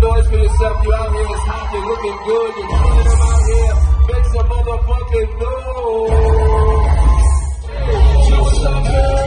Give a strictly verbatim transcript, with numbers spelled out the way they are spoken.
noise for yourself. You out here, it's hot, you're looking good, you're killing them out here. Make some motherfucking noise. Show us some good.